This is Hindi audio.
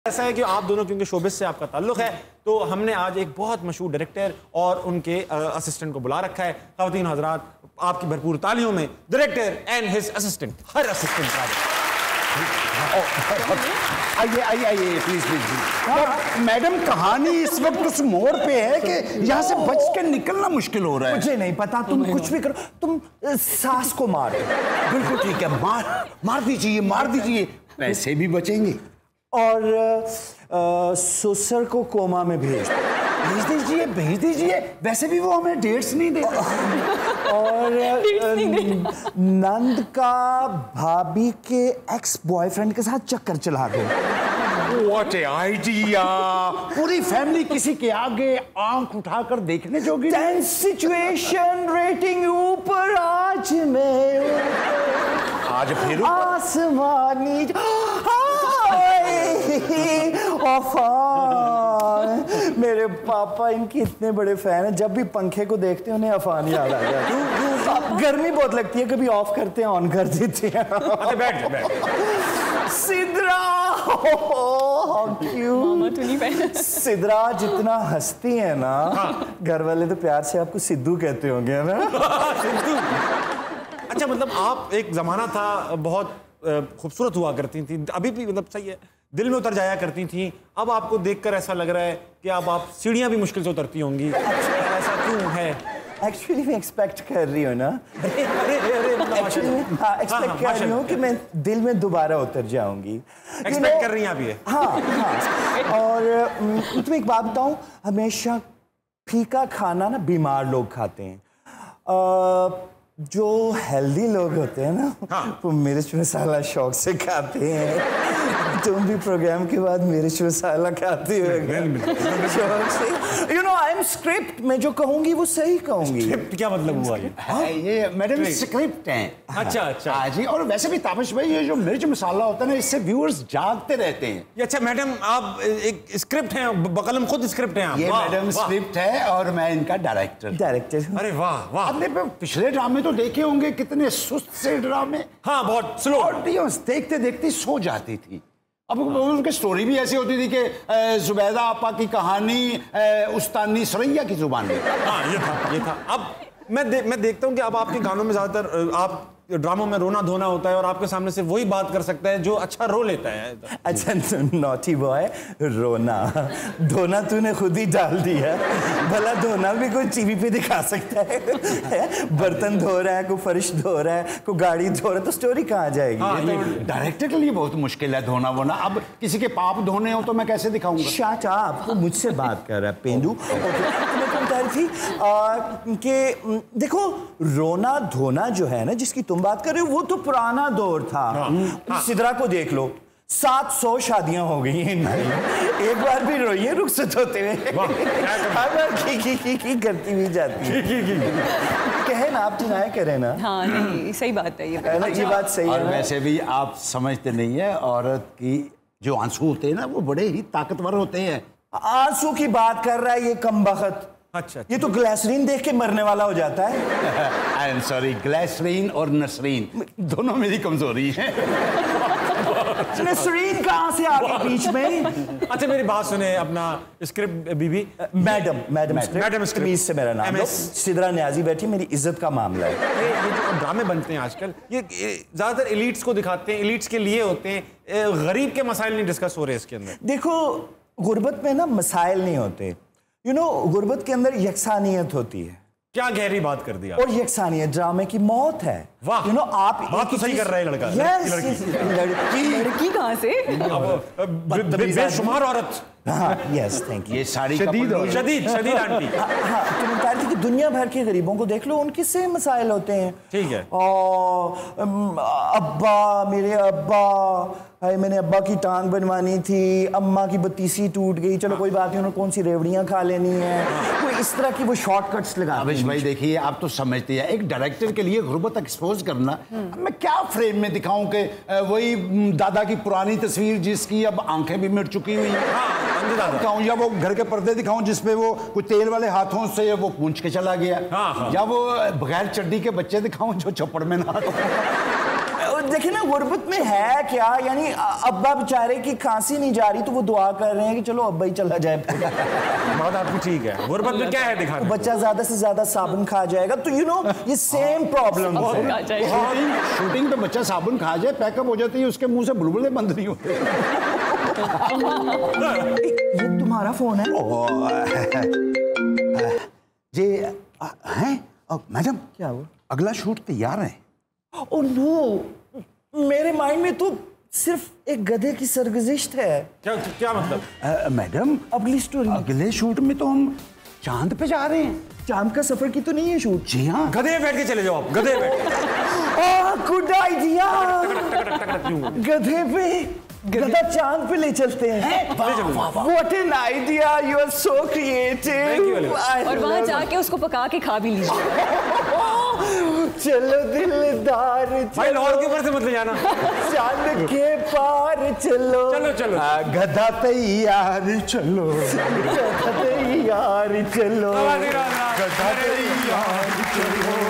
ऐसा है कि आप दोनों क्योंकि शोबिस से आपका ताल्लुक है, तो हमने आज एक बहुत मशहूर डायरेक्टर और उनके असिस्टेंट को बुला रखा है। ख़वातीन हज़रात, आपकी भरपूर तालियों में director and his assistant, her assistant आइए आइए आइए प्लीज प्लीज। मैडम, कहानी इस वक्त उस मोड़ पे है कि यहाँ से बच के निकलना मुश्किल हो रहा है। मुझे नहीं पता, तुम कुछ भी करो, तुम सास को मार दो। बिल्कुल ठीक है, मार दीजिए, मार दीजिए, पैसे भी बचेंगे। और ससुर को कोमा में भेज दीजिए, भेज दीजिए। वैसे भी वो हमें डेट्स नहीं देते। और नंद का भाभी के एक्स बॉयफ्रेंड के साथ चक्कर चला दो। What a idea! पूरी फैमिली किसी के आगे आंख उठाकर देखने जोगी। सिचुएशन रेटिंग ऊपर, आज मैं आज फिर आसमानी अफान। मेरे पापा इनके इतने बड़े फैन हैं, जब भी पंखे को देखते हैं उन्हें अफान याद आ जाता है। गर्मी बहुत लगती है, कभी ऑफ करते हैं ऑन कर देते हैं। सिद्रा, सिद्रा जितना हंसती है ना, घर वाले तो प्यार से आपको सिद्धू कहते होंगे ना। सिद्धू। अच्छा, मतलब आप एक जमाना था बहुत खूबसूरत हुआ करती थी, अभी भी मतलब सही है, दिल में उतर जाया करती थी। अब आपको देखकर ऐसा लग रहा है कि अब आप सीढ़ियां भी मुश्किल से उतरती होंगी। ऐसा क्यों है? एक्चुअली मैं एक्सपेक्ट कर रही हूँ ना, एक्सपेक्ट कर रही हूँ कि मैं दिल में दोबारा उतर जाऊंगी। एक्सपेक्ट कर रही हैं आप ये? हाँ। और तुम्हें एक बात बताऊं, हमेशा फीका खाना ना बीमार लोग खाते हैं। जो हेल्दी लोग होते हैं ना, वो मिर्च मसाला शौक से खाते हैं। तुम भी प्रोग्राम के बाद मिर्च मसाला खाते हो शौक से। You know, I am script, मैं जो कहूंगी वो सही कहूंगी। स्क्रिप्ट क्या मतलब हुआ ये मैडम स्क्रिप्ट है। अच्छा अच्छा। हाँ जी। और वैसे भी ताबिश भाई, ये जो मिर्च मसाला होता है ना, इससे व्यूअर्स जागते रहते हैं। अच्छा मैडम, आप एक स्क्रिप्ट हैं, बकलम खुद स्क्रिप्ट हैं आप? ये मैडम स्क्रिप्ट है और मैं इनका डायरेक्टर। अरे वाह वाह। आपने पिछले ड्रामे तो देखे होंगे, कितने सुस्त से ड्रामे। हाँ, बहुत स्लो। ऑडियंस देखते देखते सो जाती थी। अब उनकी स्टोरी भी ऐसी होती थी कि जुबैदा आपा की कहानी उस्तानी सरैया की जुबान में। हाँ, ये था। अब मैं देखता हूँ कि अब आपके गानों में ज्यादातर आप ड्रामों में रोना धोना होता है और आपके सामने से वही बात कर सकता है जो अच्छा रो लेता है। अच्छा नॉटी बॉय, रोना धोना तूने खुद ही डाल दिया। भला धोना भी कोई टीवी पे दिखा सकता है? बर्तन धो रहा है, कोई फर्श धो रहा है, कोई गाड़ी धो रहा है, तो स्टोरी कहाँ जाएगी? हाँ, तो डायरेक्टर के लिए बहुत मुश्किल है धोना वोना। अब किसी के पाप धोने हो तो मैं कैसे दिखाऊंगा? शट अप, वो मुझसे बात कर रहा है पेंडू। थी कि देखो, रोना धोना जो है ना, जिसकी तुम बात कर रहे हो, वो तो पुराना दौर था। सिद्रा को देख लो, 700 शादियां हो गई हैं इनकी, एक बार भी रोई है रुखसत होते हुए, हर बार की करती हुई जाती है। कहे ना, आप डिनाई करें ना। हाँ नहीं, सही बात है ये बात सही है। और वैसे भी आप समझते नहीं है, औरत की जो आंसू होते हैं ना, वो बड़े ही ताकतवर होते हैं। आंसू की बात कर रहा है ये कमबख्त। अच्छा, ये तो ग्लिसरीन देख के मरने वाला हो जाता है। आई एम सॉरी, ग्लिसरीन और नसरीन दोनों मेरी कमजोरी है। नसरीन कहाँ से आ गई बीच में? अच्छा मेरी बात सुने, अपना स्क्रिप्ट बीबी। मैडम स्क्रिप्ट से मेरा नाम लो। सिद्रा न्याजी बैठी, मेरी इज्जत का मामला है। ये जो ड्रामे बनते हैं आजकल, ये ज्यादातर एलिट्स को दिखाते हैं, एलिट्स के लिए होते हैं, गरीब के मसाइल नहीं डिस्कस हो रहे इसके अंदर। देखो, गुर्बत में ना मसाइल नहीं होते, यू नो, गुर्बत के अंदर यकसानियत होती है। क्या गहरी बात कर दी आप। और यकसानियत ड्रामे की मौत है। वाह, यू नो, आप बात तो सही कर रहा है लड़का। लड़की कहाँ से? बेशुमार औरत। हाँ, यस, थैंक यू। ये सारी शदीद आंटी। हाँ, तुम बता रही थी कि दुनिया भर के गरीबों को देख लो, उनके सेम मसाइल होते हैं। ठीक है। अब्बा, मेरे अब्बा, मैंने अब्बा की टांग बनवानी थी, अम्मा की बत्तीसी टूट गई, चलो कोई बात नहीं, उन्होंने कौन सी रेवड़ियाँ खा लेनी है, कोई इस तरह की वो शॉर्टकट्स लगा। अभिष भाई देखिए, आप तो समझते हैं, एक डायरेक्टर के लिए गुर्बत एक्सपोज करना, मैं क्या फ्रेम में दिखाऊं कि वही दादा की पुरानी तस्वीर जिसकी अब आंखें भी मिट चुकी हुई हैं, दिखाऊं, या वो घर के पर्दे दिखाऊं जिसपे वो कुछ तेल वाले हाथों से वो पूंछ के चला गया, या वो बगैर चड्डी के बच्चे दिखाऊं जो चौपड़ में ना। देखिए ना गुर्बत में है क्या, यानी अब्बा बेचारे की खांसी नहीं जा रही तो वो दुआ कर रहे हैं कि चलो अब्बा ही चला जाए। बात आपकी ठीक है, गुर्बत में क्या है दिखाने को? बच्चा ज्यादा से ज्यादा साबुन खा जाएगा, तो यू नो ये सेम प्रॉब्लम है। शूटिंग पे बच्चा साबुन खा जाए, पैकअप हो जाती है, उसके मुंह से बुलबुले बंद नहीं होते। ये तुम्हारा फोन है? ये हैं मैडम, क्या हुआ? अगला शूट तैयार है। ओह नो, मेरे माइंड में तो सिर्फ एक गधे की सरगुज़िश्त है। क्या मतलब? मैडम अगली स्टोरी, अगले शूट में तो हम चांद पे जा रहे हैं। चांद का सफर की तो नहीं है शूट? जी हाँ। गधे बैठ के चले जाओ आप, गधे बैठ। गुड आइडिया, गधे पे गधा चांद पे ले चलते हैं। What an idea, you are so creative. और वहाँ जाके उसको पका के खा भी लीजिए। चलो दिलदार, भाई लाहौर के ऊपर से मत ले जाना, चांद के पार चलो। चलो चलो। गधा तैयार चलो, गधा तैयार चलो, गधा तैयार चलो।